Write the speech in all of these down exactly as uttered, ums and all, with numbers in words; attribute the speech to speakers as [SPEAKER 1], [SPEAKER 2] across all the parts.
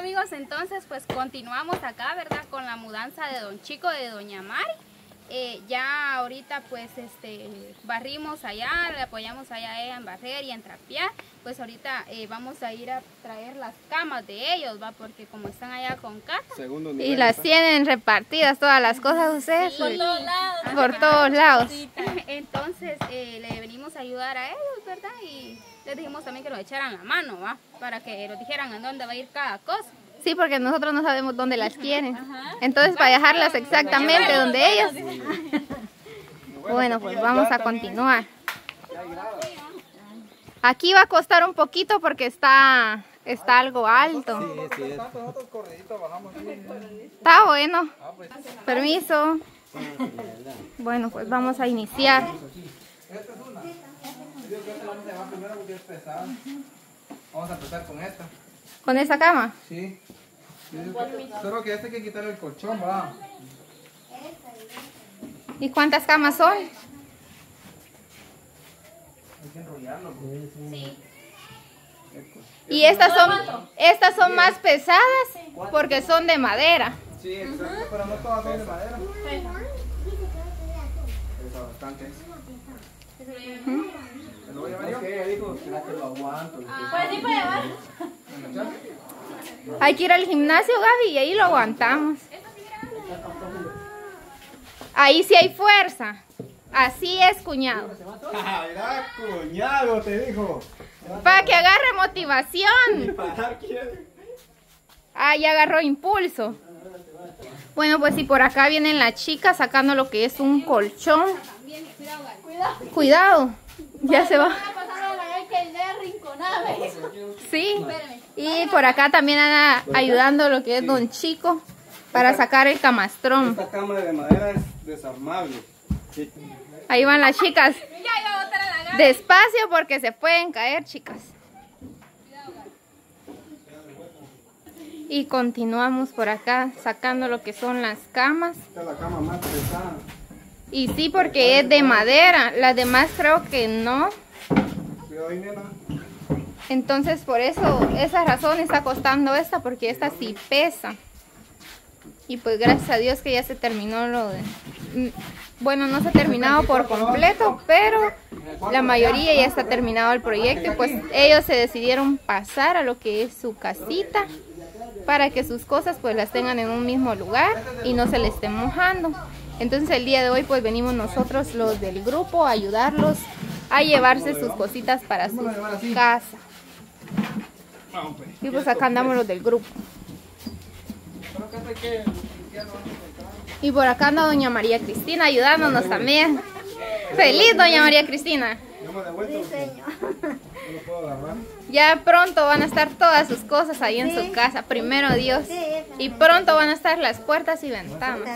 [SPEAKER 1] amigos, entonces pues continuamos acá, ¿verdad? Con la mudanza de don Chico, de doña Mari. Eh, ya ahorita pues este barrimos allá, le apoyamos allá a ella en barrer y en trapear. Pues ahorita eh, vamos a ir a traer las camas de ellos, ¿va? Porque como están allá con casa.
[SPEAKER 2] Segundo nivel,
[SPEAKER 3] y las
[SPEAKER 2] ¿está?
[SPEAKER 3] tienen repartidas todas las cosas ustedes.
[SPEAKER 1] Sí, por todos lados.
[SPEAKER 3] Por todos lados.
[SPEAKER 1] Entonces eh, le venimos a ayudar a ellos, ¿verdad? Y les dijimos también que nos echaran la mano, ¿va? Para que nos dijeran a dónde va a ir cada cosa.
[SPEAKER 3] Sí, porque nosotros no sabemos dónde las quieren.
[SPEAKER 1] Ajá.
[SPEAKER 3] Entonces, para dejarlas exactamente donde ellos. Bueno, pues vamos a continuar. Aquí va a costar un poquito porque está, está algo alto.
[SPEAKER 2] Sí, sí.
[SPEAKER 3] Está bueno. Permiso. Bueno, pues vamos a iniciar.
[SPEAKER 2] Vamos a empezar con esta.
[SPEAKER 3] ¿Con esa cama?
[SPEAKER 2] Sí. Solo que este hay que quitar el colchón, va.
[SPEAKER 3] ¿Y cuántas camas son?
[SPEAKER 2] Hay que enrollarlo.
[SPEAKER 1] Sí.
[SPEAKER 3] Y estas son, estas son más pesadas porque son de madera.
[SPEAKER 2] Sí, exacto, pero no todas son de madera. Pesa bastante. ¿Se lo voy a llevar yo? Ella dijo que lo aguanto.
[SPEAKER 1] Pues sí, puede llevar.
[SPEAKER 3] Hay que ir al gimnasio, Gaby, y ahí lo aguantamos. Ahí sí hay fuerza. Así es, cuñado.
[SPEAKER 2] Mira, cuñado, te dijo.
[SPEAKER 3] Para que agarre motivación.
[SPEAKER 2] Parar quiere.
[SPEAKER 3] Ah, ya agarró impulso. Bueno, pues si por acá vienen las chicas sacando lo que es un colchón. Cuidado. Ya se va. Sí. Y por acá también anda ayudando lo que es don Chico para sacar el camastrón.
[SPEAKER 2] Esta cama de madera es desarmable. Sí.
[SPEAKER 3] Ahí van las chicas. Despacio porque se pueden caer, chicas. Y continuamos por acá sacando lo que son las camas.
[SPEAKER 2] Esta es la cama más pesada.
[SPEAKER 3] Y sí, porque es de madera. Las demás creo que no.
[SPEAKER 2] Cuidado ahí, nena.
[SPEAKER 3] Entonces por eso, esa razón está costando esta, porque esta sí pesa. Y pues gracias a Dios que ya se terminó lo de... Bueno, no se ha terminado por completo, pero la mayoría ya está terminado el proyecto. Y pues ellos se decidieron pasar a lo que es su casita, para que sus cosas pues las tengan en un mismo lugar y no se les esté mojando. Entonces el día de hoy pues venimos nosotros los del grupo a ayudarlos a llevarse sus cositas para su casa. Y pues acá andamos los del grupo. Y por acá anda doña María Cristina ayudándonos también. Feliz doña María Cristina. Ya pronto van a estar todas sus cosas ahí en su casa, primero Dios. Y pronto van a estar las puertas y ventanas.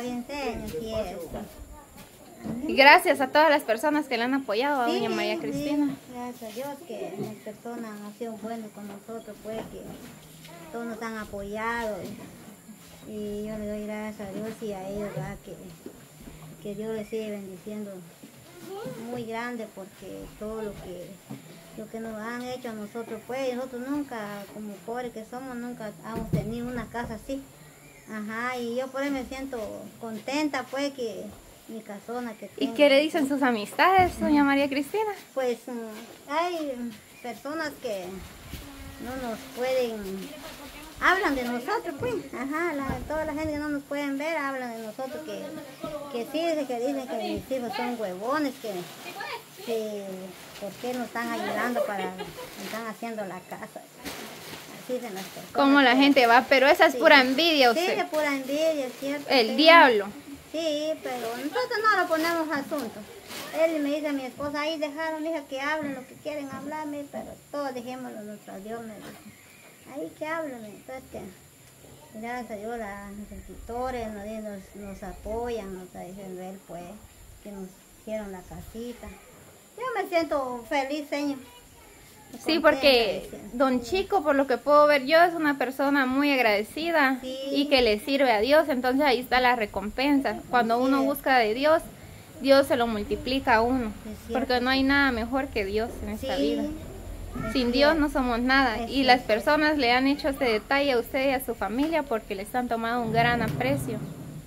[SPEAKER 3] Y gracias a todas las personas que le han apoyado a doña María Cristina.
[SPEAKER 4] Gracias a Dios que las personas han sido buenas con nosotros, pues que todos nos han apoyado. Y yo le doy gracias a Dios y a ellos, ¿verdad? Que, que Dios les sigue bendiciendo muy grande, porque todo lo que lo que nos han hecho a nosotros, pues nosotros nunca, como pobres que somos, nunca hemos tenido una casa así. Ajá, y yo por eso me siento contenta, pues, que mi casona que tengo.
[SPEAKER 3] ¿Y qué le dicen sus amistades, doña María Cristina?
[SPEAKER 4] Pues hay personas que no nos pueden, hablan de nosotros, pues, ajá, la, toda la gente que no nos pueden ver hablan de nosotros, que, que sí, que dicen que mis hijos son huevones, que, que por qué nos están ayudando para, nos están haciendo la casa. Así de las personas.
[SPEAKER 3] Como la gente va, pero esa es
[SPEAKER 4] Sí.
[SPEAKER 3] pura envidia,
[SPEAKER 4] Sí,
[SPEAKER 3] usted.
[SPEAKER 4] es pura envidia, es cierto.
[SPEAKER 3] El
[SPEAKER 4] sí.
[SPEAKER 3] diablo.
[SPEAKER 4] Sí, pero nosotros no lo ponemos asunto. Él me dice a mi esposa, ahí dejaron, hija, que hablen lo que quieren hablarme, pero todos dejémoslo a nuestro Dios, me dice. Ahí que hablen, entonces que gracias a Dios la, los escritores nos, nos, nos apoyan, nos dicen ver pues, que nos hicieron la casita. Yo me siento feliz, señor.
[SPEAKER 3] Sí, porque don Chico, por lo que puedo ver yo, es una persona muy agradecida
[SPEAKER 4] Sí.
[SPEAKER 3] y que le sirve a Dios. Entonces ahí está la recompensa. Cuando uno busca de Dios, Dios se lo multiplica a uno.
[SPEAKER 4] Es cierto.
[SPEAKER 3] Porque no hay nada mejor que Dios en esta
[SPEAKER 4] Sí.
[SPEAKER 3] vida. Sin Dios no somos nada. Y las personas le han hecho este detalle a usted y a su familia porque les han tomado un gran aprecio.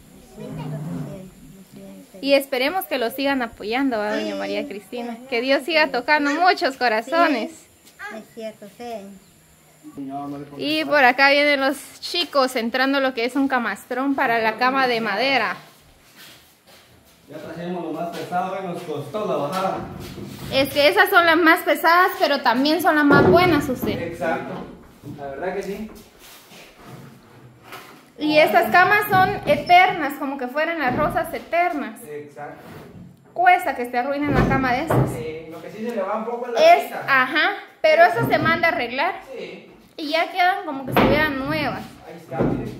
[SPEAKER 3] Y esperemos que lo sigan apoyando a doña María Cristina. Que Dios siga tocando muchos corazones.
[SPEAKER 4] Es cierto, sí.
[SPEAKER 3] Y por acá vienen los chicos entrando lo que es un camastrón para la cama de madera.
[SPEAKER 5] Ya trajimos lo más pesado que nos costó la bajada.
[SPEAKER 3] Es que esas son las más pesadas, pero también son las más buenas, usted.
[SPEAKER 5] Exacto, la verdad que sí.
[SPEAKER 3] Y estas camas son eternas, como que fueran las rosas eternas.
[SPEAKER 5] Exacto.
[SPEAKER 3] Cuesta que se arruinen la cama de estas.
[SPEAKER 5] Sí, lo que sí se le va un poco es la
[SPEAKER 3] Es,
[SPEAKER 5] pista.
[SPEAKER 3] ajá, pero eso se manda a arreglar.
[SPEAKER 5] Sí,
[SPEAKER 3] Y ya quedan como que se vean nuevas.
[SPEAKER 5] ahí está, mire.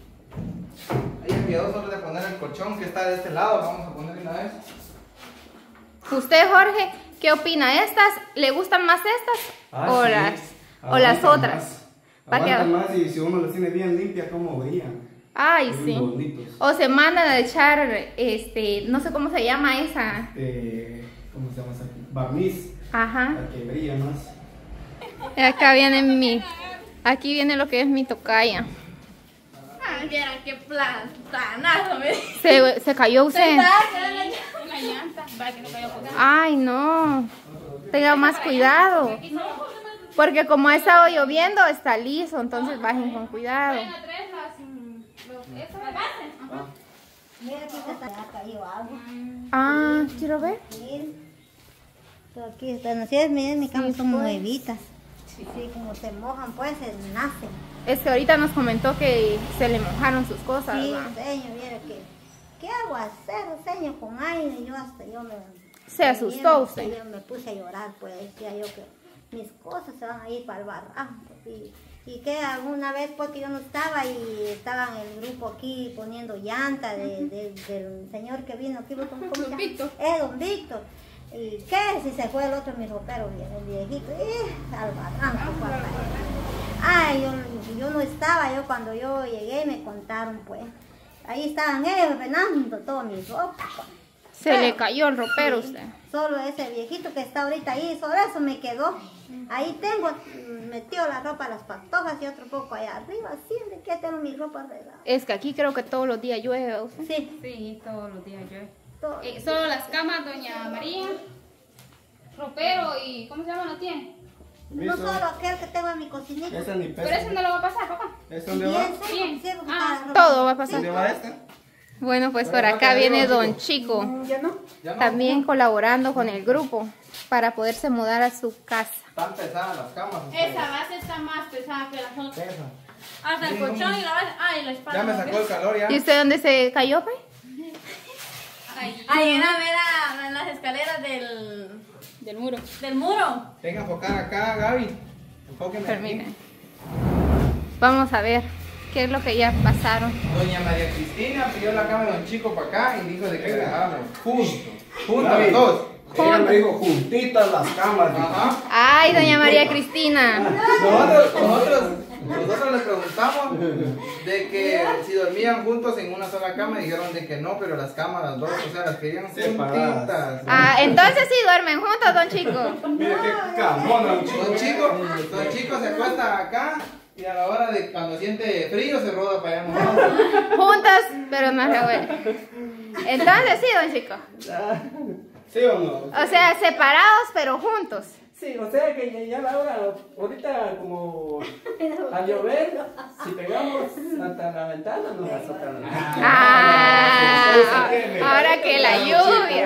[SPEAKER 2] Ahí ya quedó solo de poner el colchón que está de este lado. Vamos a poner una vez.
[SPEAKER 3] ¿Usted, Jorge, qué opina? ¿Estas le gustan más estas
[SPEAKER 5] Ah,
[SPEAKER 3] o,
[SPEAKER 5] sí.
[SPEAKER 3] las, o las
[SPEAKER 5] Aguantan
[SPEAKER 3] otras?
[SPEAKER 5] más.
[SPEAKER 3] ¿Para qué?
[SPEAKER 5] Aguantan más y si uno las tiene bien limpias, ¿cómo brillan?
[SPEAKER 3] Ay,
[SPEAKER 5] Bien
[SPEAKER 3] sí.
[SPEAKER 5] bonitos.
[SPEAKER 3] O se mandan a echar, este, no sé cómo se llama esa.
[SPEAKER 5] Eh, ¿Cómo se llama esa? Barniz,
[SPEAKER 3] Ajá.
[SPEAKER 5] para que brilla más.
[SPEAKER 3] Acá viene mi, aquí viene lo que es mi tocaya.
[SPEAKER 6] Ay, vieran qué plantanazo me dice.
[SPEAKER 3] Se, se cayó usted.
[SPEAKER 1] Una llanta. Va, que no cayó por ahí.
[SPEAKER 3] Ay, no. Tenga más cuidado. Porque como ha estado lloviendo, está liso, entonces bajen con cuidado.
[SPEAKER 1] Vayan a traer las, mm, los- esas bases. Ajá.
[SPEAKER 4] Mira, aquí está, ya ha caído agua.
[SPEAKER 3] Ah, quiero ver.
[SPEAKER 4] Miren. Todo aquí está, no sé, miren, mi cama
[SPEAKER 3] Sí,
[SPEAKER 4] son
[SPEAKER 3] pues.
[SPEAKER 4] nuevitas. Sí, como se mojan, pues, se nacen.
[SPEAKER 3] Es que ahorita nos comentó que se le mojaron sus cosas,
[SPEAKER 4] Sí,
[SPEAKER 3] ¿verdad?
[SPEAKER 4] señor, mira que, ¿qué aguacero, señor, con aire? Yo hasta, yo me...
[SPEAKER 3] Se asustó usted.
[SPEAKER 4] Yo me puse a llorar, pues, decía yo que mis cosas se van a ir para el barranco. Y, y que alguna vez, pues, que yo no estaba y estaba en el grupo aquí poniendo llanta de, de- del señor que vino aquí, ¿cómo se llama?
[SPEAKER 1] Víctor.
[SPEAKER 4] Eh, don Víctor. ¿Y qué? Si se fue el otro, mi ropero, el viejito, eh, al barranco, papá. Ay, yo, yo no estaba, yo cuando yo llegué me contaron, pues. Ahí estaban ellos venando todo mi ropa.
[SPEAKER 3] Se le cayó el ropero a
[SPEAKER 4] Sí,
[SPEAKER 3] usted.
[SPEAKER 4] Solo ese viejito que está ahorita ahí, solo eso me quedó. Ahí tengo mm, metido la ropa a las pantojas y otro poco allá arriba, así de que tengo mi ropa arreglada.
[SPEAKER 3] Es que aquí creo que todos los días llueve, usted.
[SPEAKER 4] Sí,
[SPEAKER 1] Sí, todos los días llueve.
[SPEAKER 4] todo.
[SPEAKER 1] Eh, solo las camas, doña María, ropero y ¿cómo se llama? ¿No tiene?
[SPEAKER 4] No solo aquel que tengo en mi cocinita.
[SPEAKER 5] Esa ni
[SPEAKER 1] Pero
[SPEAKER 5] pesa.
[SPEAKER 1] eso no lo va a pasar, papá.
[SPEAKER 5] ¿Esa
[SPEAKER 4] Y
[SPEAKER 5] dónde va?
[SPEAKER 4] bien, sí,
[SPEAKER 1] Bien.
[SPEAKER 4] sí, porque
[SPEAKER 1] Ah,
[SPEAKER 4] está la ropa.
[SPEAKER 3] Todo va a pasar.
[SPEAKER 5] ¿Dónde va esta?
[SPEAKER 3] Bueno, pues por
[SPEAKER 2] Bueno,
[SPEAKER 3] acá
[SPEAKER 2] ya
[SPEAKER 3] viene
[SPEAKER 2] digo,
[SPEAKER 3] Don
[SPEAKER 2] digo.
[SPEAKER 3] Chico,
[SPEAKER 4] Ya no.
[SPEAKER 2] Ya no.
[SPEAKER 3] también colaborando con el grupo para poderse mudar a su casa.
[SPEAKER 2] Están pesadas las camas. ustedes.
[SPEAKER 6] Esa base está más pesada que las otras.
[SPEAKER 2] Pesa.
[SPEAKER 6] Hasta el
[SPEAKER 2] Sí,
[SPEAKER 6] colchón
[SPEAKER 2] no.
[SPEAKER 6] y la base. Ay, la espalda.
[SPEAKER 2] Ya me
[SPEAKER 6] ¿no
[SPEAKER 2] sacó
[SPEAKER 6] ves?
[SPEAKER 2] el calor ya.
[SPEAKER 3] ¿Y usted dónde se cayó, pues?
[SPEAKER 1] Ahí,
[SPEAKER 6] Ahí en la vera, en las escaleras del,
[SPEAKER 1] del muro.
[SPEAKER 6] del muro.
[SPEAKER 2] Venga a enfocar acá, Gaby. Enfóqueme aquí.
[SPEAKER 3] Permítame. Vamos a ver qué es lo que ya pasaron.
[SPEAKER 2] Doña María Cristina pidió la cama de Don Chico para acá y dijo de que la dejáramos juntos. Juntos
[SPEAKER 5] Gaby,
[SPEAKER 2] los dos.
[SPEAKER 5] Ella me dijo juntitas las camas. dijo.
[SPEAKER 2] Ajá.
[SPEAKER 3] Ay, doña María Cristina.
[SPEAKER 2] Nosotros, nosotros, nosotros les preguntamos de que si dormían juntos en una sola cama y dijeron de que no, pero las camas, las dos, o sea, las querían
[SPEAKER 5] Separadas.
[SPEAKER 2] juntitas.
[SPEAKER 3] Ah, entonces sí duermen juntos, Don Chico.
[SPEAKER 5] Mira qué camona, un chico.
[SPEAKER 2] Don Chico, Don Chico se acuesta acá y a la hora de cuando siente frío se roda para allá. ¿No?
[SPEAKER 3] Juntos, pero no revueltos. Entonces sí, Don Chico.
[SPEAKER 5] ¿Sí o no?
[SPEAKER 3] O sea, separados, pero juntos.
[SPEAKER 7] Sí, o sea que ya, ya la hora, ahorita como al llover, si pegamos hasta la ventana nos azota la
[SPEAKER 3] Ah, ahora que la lluvia.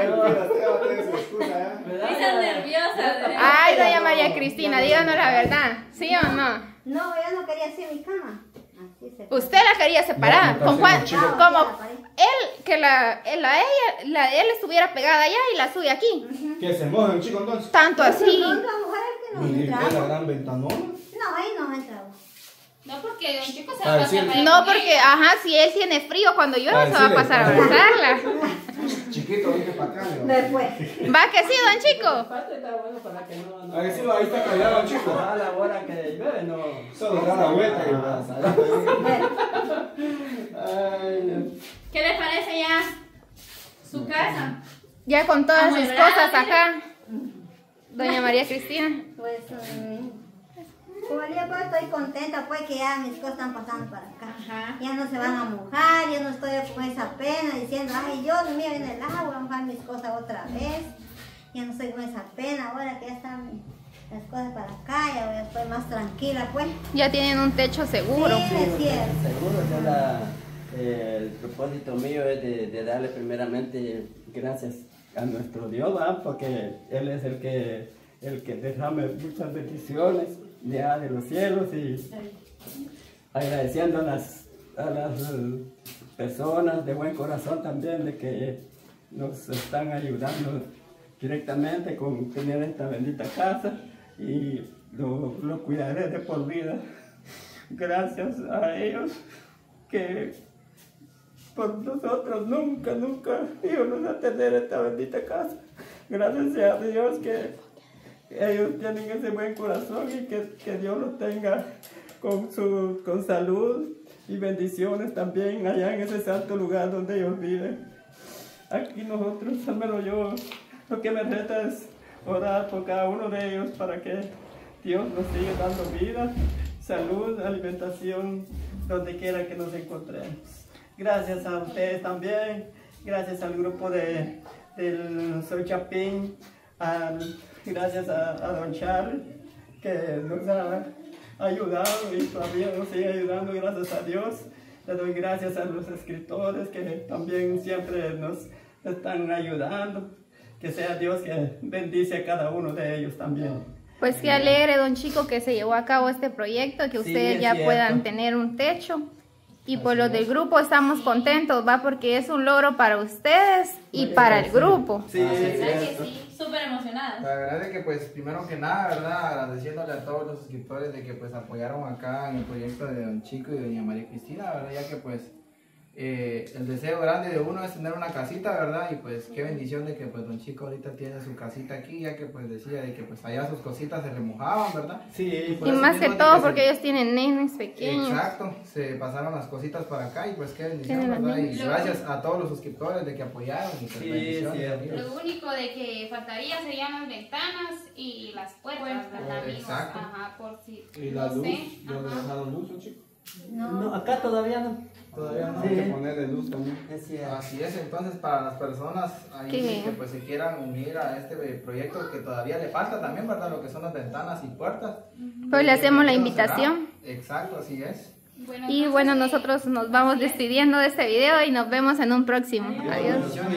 [SPEAKER 6] Esas nerviosas.
[SPEAKER 3] Ay, doña María Cristina, díganos la verdad. ¿Sí o no?
[SPEAKER 4] No, yo no quería hacer mi cama. Así se fue.
[SPEAKER 3] Usted la quería separar. ¿Con cuál?
[SPEAKER 4] chico.
[SPEAKER 3] Como él, que la, la ella, la de él estuviera pegada allá y la suya aquí.
[SPEAKER 5] Que se moja un chico entonces.
[SPEAKER 3] Tanto así.
[SPEAKER 4] No, la mujer que no
[SPEAKER 5] Mire,
[SPEAKER 4] entra
[SPEAKER 5] ve la
[SPEAKER 4] agua.
[SPEAKER 5] gran ventanona.
[SPEAKER 4] No, ahí no entra agua.
[SPEAKER 1] No, porque Don Chico se
[SPEAKER 5] Para
[SPEAKER 1] va a pasar
[SPEAKER 5] decir-
[SPEAKER 1] para allá
[SPEAKER 3] No,
[SPEAKER 1] con
[SPEAKER 3] porque,
[SPEAKER 1] ella.
[SPEAKER 3] ajá, si él tiene frío cuando llueve,
[SPEAKER 5] Para
[SPEAKER 3] se va a
[SPEAKER 5] decirle,
[SPEAKER 3] pasar a
[SPEAKER 5] para-
[SPEAKER 3] abrazarla.
[SPEAKER 5] Chiquito, vente para acá. mira.
[SPEAKER 4] Después.
[SPEAKER 3] ¿Va que sí, Don Chico?
[SPEAKER 7] Aparte está bueno para que no... no
[SPEAKER 5] Ahí sí, ahí está callado el chico.
[SPEAKER 7] a la hora que llueve no...
[SPEAKER 5] Solo da la vuelta y va a salir.
[SPEAKER 7] Ay,
[SPEAKER 6] ¿Qué le parece ya su casa?
[SPEAKER 3] Ya con todas sus
[SPEAKER 6] Amueblada,
[SPEAKER 3] cosas
[SPEAKER 6] mira.
[SPEAKER 3] acá. Doña María Cristina.
[SPEAKER 4] Pues, um, como yo pues, estoy contenta pues que ya mis cosas están pasando para acá.
[SPEAKER 6] Ajá.
[SPEAKER 4] Ya no se van a mojar, ya no estoy con esa pena diciendo, ay Dios mío, viene el agua, voy a mojar mis cosas otra vez. Ya no estoy con esa pena, ahora que ya están las cosas para acá, ya estoy más tranquila pues.
[SPEAKER 3] Ya tienen un techo seguro.
[SPEAKER 4] Sí, es cierto.
[SPEAKER 7] Seguro, o sea, la, eh, el propósito mío es de, de darle primeramente gracias a nuestro Dios, ¿verdad? Porque Él es el que, el que derrama muchas bendiciones ya de los cielos, y agradeciendo a las, a las eh, personas de buen corazón también de que nos están ayudando directamente con tener esta bendita casa, y lo, lo cuidaré de por vida. Gracias a ellos que por nosotros nunca, nunca íbamos a tener esta bendita casa. Gracias a Dios que ellos tienen ese buen corazón, y que, que Dios los tenga con, su, con salud y bendiciones también allá en ese santo lugar donde ellos viven. Aquí nosotros, al menos yo, lo que me resta es orar por cada uno de ellos para que Dios nos siga dando vida, salud, alimentación, donde quiera que nos encontremos. Gracias a ustedes también, gracias al grupo de, del Soy Chapín, al, gracias a, a don Charlie, que nos ha ayudado y todavía nos sigue ayudando, gracias a Dios. Le doy gracias a los escritores que también siempre nos están ayudando. Que sea Dios que bendice a cada uno de ellos también.
[SPEAKER 3] Pues qué alegre, don Chico, que se llevó a cabo este proyecto, que
[SPEAKER 7] Sí,
[SPEAKER 3] ustedes
[SPEAKER 7] es
[SPEAKER 3] ya
[SPEAKER 7] cierto.
[SPEAKER 3] puedan tener un techo. Y por los del grupo estamos contentos, va, porque es un logro para ustedes y para el grupo.
[SPEAKER 7] Sí,
[SPEAKER 2] Ah, sí,
[SPEAKER 7] es
[SPEAKER 6] ¿Verdad que
[SPEAKER 7] cierto.
[SPEAKER 6] sí? Súper emocionadas.
[SPEAKER 2] La verdad es que pues primero que nada, ¿verdad? Agradeciéndole a todos los suscriptores de que pues apoyaron acá en el proyecto de don Chico y doña María Cristina, ¿verdad? Ya que pues eh, el deseo grande de uno es tener una casita, ¿verdad? Y pues qué bendición de que pues don Chico ahorita tiene su casita aquí, ya que pues decía de que pues allá sus cositas se remojaban, ¿verdad?
[SPEAKER 7] Sí,
[SPEAKER 2] Por
[SPEAKER 3] Y
[SPEAKER 2] eso
[SPEAKER 3] más que
[SPEAKER 2] mismo de
[SPEAKER 3] todo
[SPEAKER 2] se-
[SPEAKER 3] porque ellos tienen nenes pequeños.
[SPEAKER 2] Exacto, se pasaron las cositas para acá y pues qué bendición,
[SPEAKER 3] Tienen las
[SPEAKER 2] ¿verdad? Y
[SPEAKER 1] niñas.
[SPEAKER 2] gracias a todos los suscriptores de que apoyaron y pues
[SPEAKER 7] Sí,
[SPEAKER 2] bendiciones,
[SPEAKER 7] cierto.
[SPEAKER 2] amigos.
[SPEAKER 1] Lo único de que faltaría serían las ventanas y las puertas, ¿verdad, amigos?
[SPEAKER 2] Exacto.
[SPEAKER 1] Ajá, por si.
[SPEAKER 5] ¿Y la
[SPEAKER 1] no
[SPEAKER 5] luz?
[SPEAKER 1] sé,
[SPEAKER 5] ¿No le
[SPEAKER 1] ajá.
[SPEAKER 5] dejaron luz, chico?
[SPEAKER 7] No, acá todavía no.
[SPEAKER 2] Todavía no.
[SPEAKER 5] Hay que
[SPEAKER 7] Sí.
[SPEAKER 5] ponerle luz también.
[SPEAKER 7] Es cierto.
[SPEAKER 2] Así es, entonces para las personas ahí
[SPEAKER 3] ¿Qué?
[SPEAKER 2] que pues se quieran unir a este proyecto que todavía le falta también, ¿verdad? Lo que son las ventanas y puertas.
[SPEAKER 3] Pues le hacemos la
[SPEAKER 2] Quedó
[SPEAKER 3] invitación.
[SPEAKER 2] cerrado. Exacto, así es.
[SPEAKER 1] Bueno,
[SPEAKER 3] Y
[SPEAKER 1] entonces,
[SPEAKER 3] bueno,
[SPEAKER 1] eh,
[SPEAKER 3] nosotros nos vamos despidiendo de este video y nos vemos en un próximo. Adiós.
[SPEAKER 2] Bendiciones.